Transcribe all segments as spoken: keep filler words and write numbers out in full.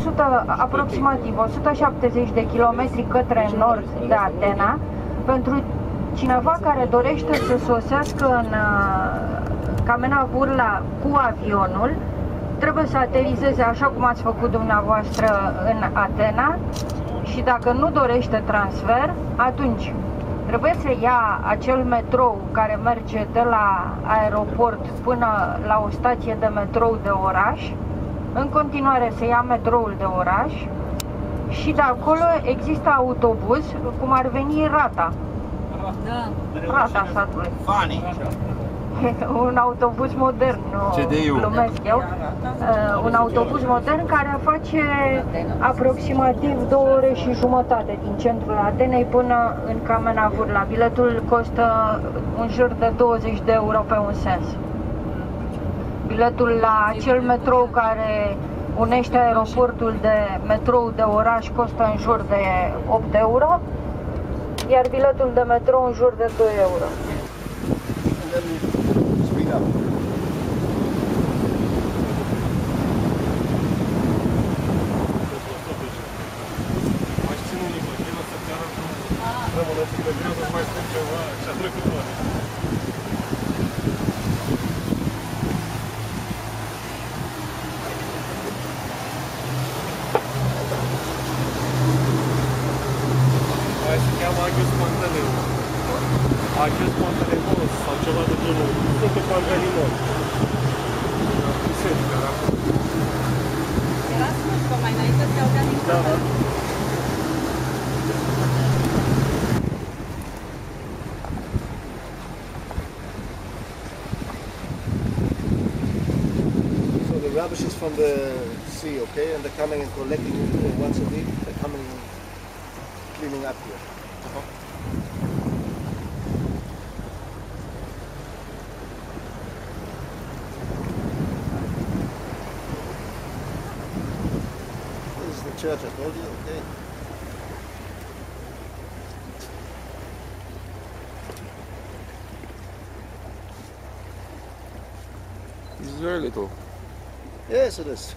sută, aproximativ o sută șaptezeci de kilometri către nord de Atena. Pentru cineva care dorește să sosească în Camena Vârla cu avionul, trebuie să aterizeze așa cum ați făcut dumneavoastră în Atena și dacă nu dorește transfer, atunci trebuie să ia acel metrou care merge de la aeroport până la o stație de metrou de oraș, în continuare să ia metroul de oraș și de acolo există autobuz, cum ar veni Rata. Da. Rata satului. Funny. Un autobuz modern, nu glumesc eu. Uh, un autobuz modern care face aproximativ două ore și jumătate din centrul Atenei până în Camena Vârla. Biletul costă în jur de douăzeci de euro pe un sens. Biletul la acel metrou care unește aeroportul de metrou de oraș costă în jur de opt euro, iar biletul de metrou în jur de doi euro. Acest pantalon, acest pantalon sau ceva de genul, sunt pe pantalon. Era slujbă mai înainte să iau din casă. So the rubbish is from the sea, okay? And they're coming and collecting it once a week. They're coming and cleaning up here. This is the church I told you, okay? This is very little. Yes, it is.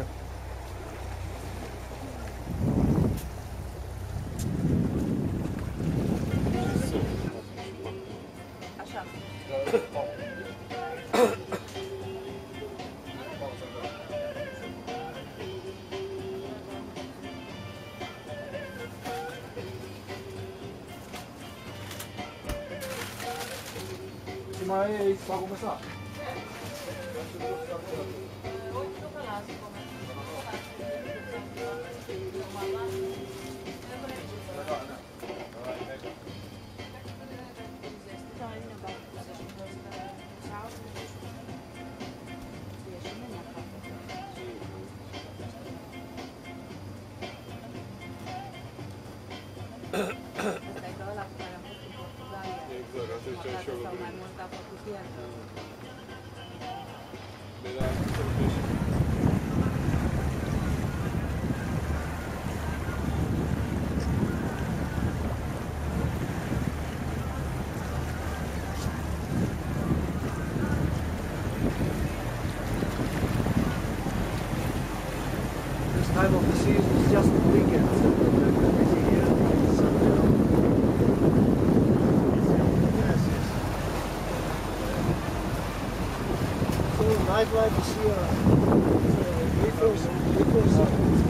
Așa. Ce mai e aici? S-a começat. Sau mai mult a făcut el. This time of the season is just the weekend. Nightlife is here. Uh,